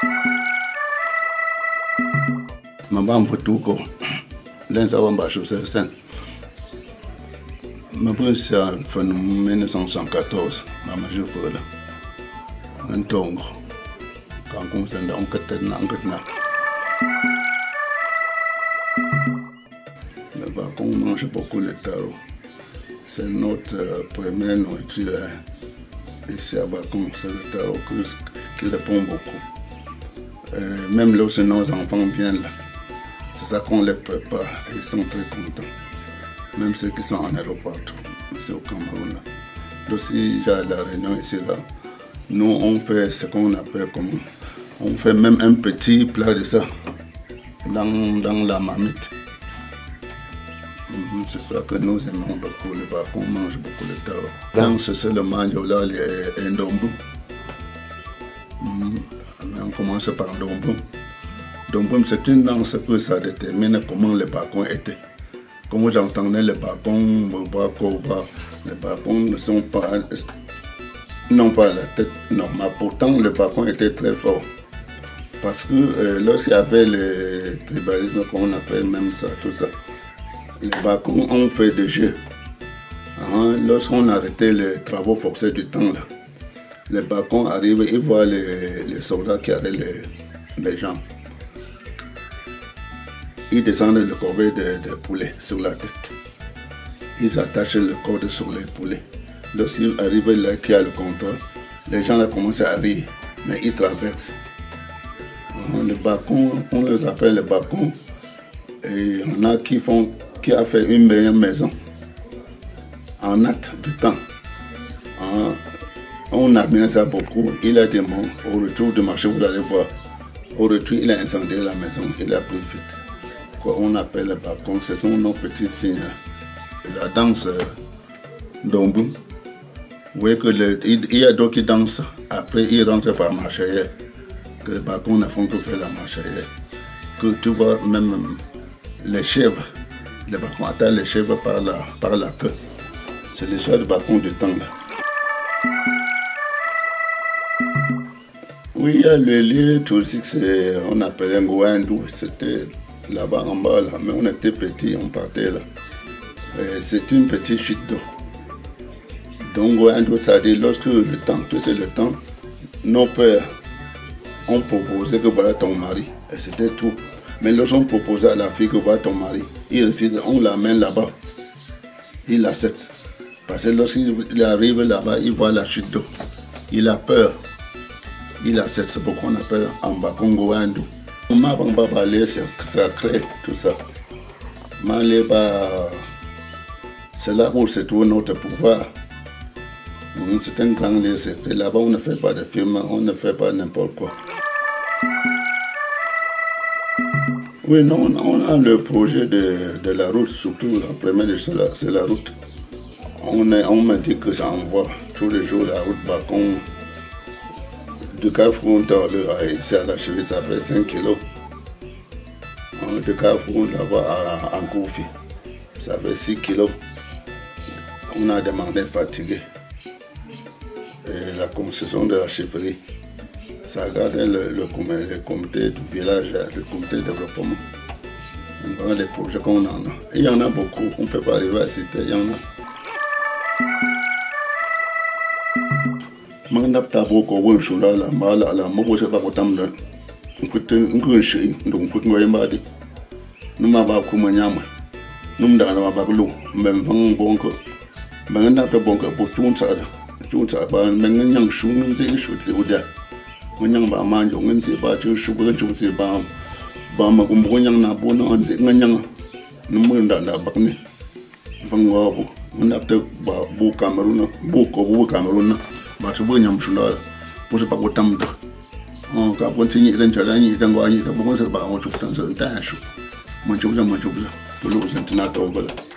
Maman Foutuko, l'Insawa Chaussée. Ma première c'est en 1914, ma majeure là. Un tongo. Quand on s'en a un catena. Là-bas, on mange beaucoup le taro. C'est notre première nourriture. Ici à Bacon, c'est le taro qui répond beaucoup. Même lorsque nos enfants viennent là, c'est ça qu'on les prépare et ils sont très contents. Même ceux qui sont en aéroport, ici au Cameroun. Donc si j'ai la réunion ici là, nous on fait ce qu'on appelle comme, on fait même un petit plat de ça dans la marmite. C'est ça que nous aimons beaucoup, le bacon, on mange beaucoup le taro. Donc c'est le maniola et ndombu. On commence par ndombu. Ndombu c'est une danse que ça détermine comment le bacon était. Comme j'entendais les bacons, les bacons ne sont pas, non pas la tête, non, mais pourtant le bacon était très fort. Parce que lorsqu'il y avait le tribalisme, qu'on appelle même ça, tout ça, les bacons ont fait des jeux. Lorsqu'on arrêtait les travaux forcés du temps, là, les bacons arrivent, ils voient les soldats qui arrêtent les gens. Ils descendent le corbeil de poulet sur la tête. Ils attachent le corde sur les poulets. Lorsqu'ils arrivent là, qui a le contrôle, les gens là commencent à rire, mais ils traversent. Les bacons, on les appelle les bacons. Et on a qui a fait une meilleure maison en acte du temps. On a bien ça beaucoup. Il a des mots. Au retour du marché, vous allez voir. Au retour, il a incendié la maison. Il a pris fuite. On appelle les bacons, ce sont nos petits signes. La danse d'Ombu. Vous voyez qu'il y a d'autres qui dansent, après ils rentrent par marchaillère. Que les bacons ne font que faire la marchaillère. Que tu vois même les chèvres, les bacons attaquent les chèvres par la queue. C'est l'histoire du bacon du temps là. Oui, il y a le lieu touristique, on appelait Ngouandou, c'était là-bas en bas, là, mais on était petits, on partait là. C'est une petite chute d'eau. Donc, ça dit, lorsque le temps, tout c'est le temps, nos pères ont proposé que voilà ton mari, et c'était tout. Mais lorsqu'on proposait à la fille que voilà ton mari, il refuse, on l'amène là-bas, il accepte. Parce que lorsqu'il arrive là-bas, il voit la chute d'eau, il a peur, il accepte, c'est pourquoi on appelle Ambakongo Andou. On m'a pas parlé, ça crée tout ça. C'est là où se trouve notre pouvoir. C'est un grand lieu, là-bas on ne fait pas de film, on ne fait pas n'importe quoi. Oui, non, on a le projet de la route, surtout la première, c'est la route. On m'a dit que ça envoie tous les jours la route Bacon. De Carrefour ici à la cheville, ça fait 5 kilos. De Carrefour là-bas à Koufi, ça fait 6 kilos. On a demandé fatigué. Et la concession de la chefferie, ça a gardé le comité du village, le comité de développement. Voilà les projets qu'on en a. Il y en a beaucoup, on ne peut pas arriver à citer, il y en a. Mandap tabo ko won shula la mala la mo se ba ko tam la nkun shi ndum kut ngoy mbadi numa ba ku manyama num da na ba lu mbem vang bonko banganda pe bonko bo tunsa ba men nyang shu ngin se shu se uda nyang ba ma jo ngin se ba chu shu ba chu se ba ma kum bo nyang na bo na on se nganyang num da ba ni vang wa bo mandap te ba bu Cameroun bu ko bu Cameroun parce que nous sommes pour se pas autant de quand on s'y est rentré dans la nuit, on s'est pas on se prend ça un temps chaud. Moi je vous pour le